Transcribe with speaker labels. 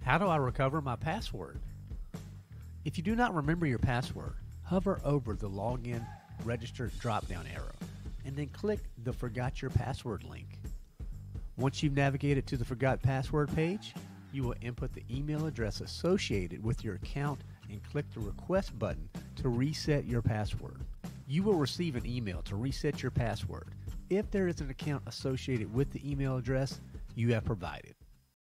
Speaker 1: How do I recover my password? If you do not remember your password, hover over the Login Register drop-down arrow and then click the Forgot Your Password link. Once you've navigated to the Forgot Password page, you will input the email address associated with your account and click the Request button to reset your password. You will receive an email to reset your password if there is an account associated with the email address you have provided.